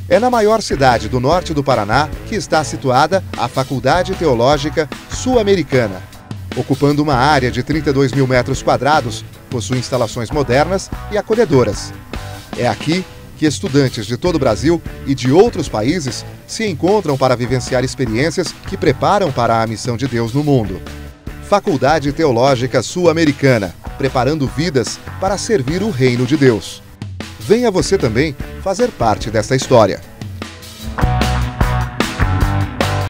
É na maior cidade do norte do Paraná que está situada a Faculdade Teológica Sul-Americana. Ocupando uma área de 32 mil metros quadrados, possui instalações modernas e acolhedoras. É aqui que estudantes de todo o Brasil e de outros países se encontram para vivenciar experiências que preparam para a missão de Deus no mundo. Faculdade Teológica Sul-Americana, preparando vidas para servir o reino de Deus. Venha você também fazer parte desta história.